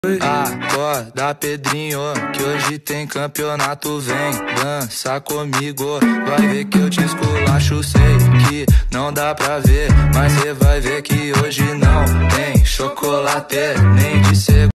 Acorda, Pedrinho, que hoje tem campeonato. Vem dançar comigo, vai ver que eu te esculacho. Sei que não dá pra ver, mas cê vai ver que hoje não tem chocolate nem de ser.